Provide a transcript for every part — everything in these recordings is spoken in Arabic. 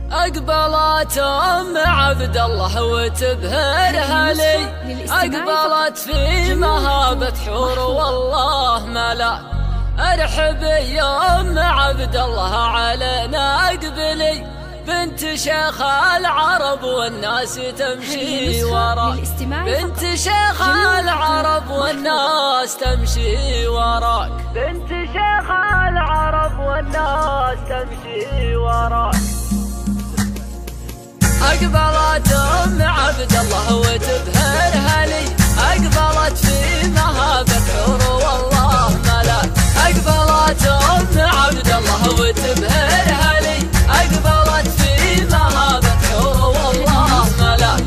أقبلت أم عبد الله وتبهرها لي، أقبلت في مهابة حور والله ملا. ارحبي يا أم عبد الله علينا أقبلي، بنت شيخ العرب والناس تمشي وراك، بنت شيخ العرب والناس تمشي وراك، بنت شيخ العرب والناس تمشي وراك. أقبلت أم عبد الله وتبهرها لي، أقبلت في مهابة حور والله ملاك. أقبلت أم عبد الله وتبهرها لي، أقبلت في مهابة حور والله ملاك.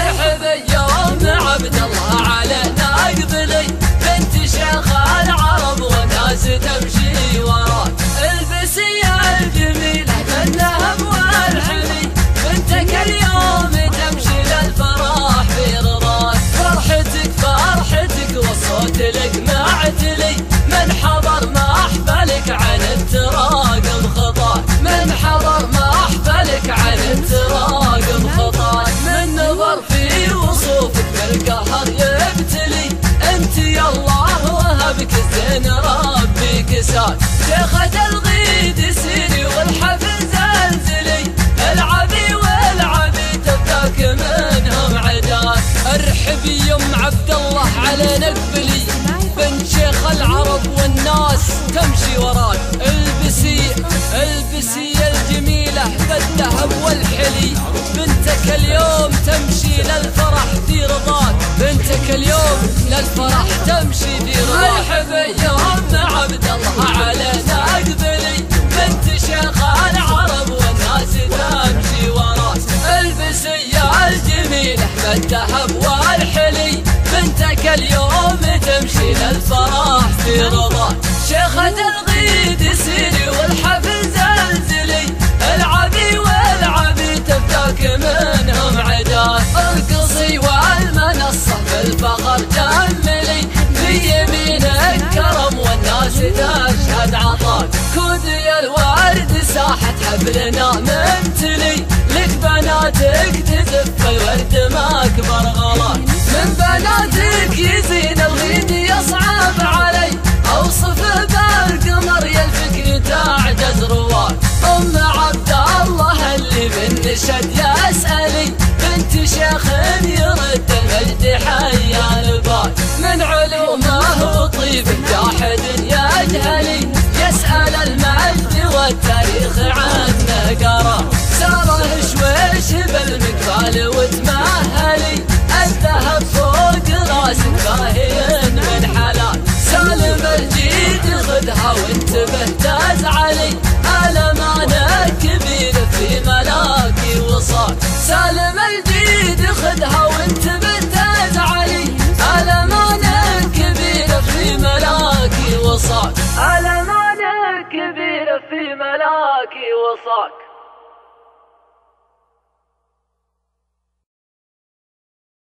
ارحبي يا أم عبد الله علينا أقبلي، بنت شيخ العرب والناس تمشي وراك. البسي يا الجميلة من ذهب والحلي، بنتك اليوم تمشي للفرح في رضاك. فرحتك فرحتك والصوت لك معتلي، من حضر محفلك عن التراقم خطاك، من حضر محفلك عن التراقم خطاك. من نظر في وصوفك بالقهر يبتلي، انت يا الله وهبك الزين ربي كساك. شيخة الغيد سيري والحفل زلزلي، العبي والعبي تبتاك منهم عداك. ارحبي يم عبد الله علينا اقبلي، بنت شيخ العرب والناس تمشي وراك. البسي البسي الجميلة بالذهب والحلي، بنتك اليوم تمشي للفرح في رضاك، بنتك اليوم للفرح تمشي في رضاك. ارحبي يا أم عبد الله علينا اقبلي، بنت شيخ العرب والناس تمشي وراك. البسي يا الجميلة بالذهب والحلي، بنتك اليوم تمشي للفرح في رضاك. شيخة الغيد سيري والحفل زلزلي، العبي والعبي تبتاك منهم عداك. ارقصي والمنصة بالفخر جملي، في يمينك كرم والناس تشهد عطاك. كودي الورد ساحة حفلنا ممتلي، لك بناتك تزف الورد ما اكبر غلاك. من بناتك يزين الغيد يصعب علي، اوصف بالقمر يلفك تعجز رواك. أم عبد الله اللي بالنشد يسألي، بنت شيخ يرد المجد حيا باك. من علومه وطيبه جاحد يجهلي، يسأل المجد والتاريخ عنه قرا. ساره شويش بالمقبال وتمهلي، الذهب فوق راسك باهي من حلال. سالم الجيد خذها وانتبه تزعلي، ألمانك كبير في ملاكي وصاك. سالم الجيد خذها وانتبه تزعلي، ألمانك كبير في ملاكي وصاك، ألمانك كبير في ملاكي وصاك.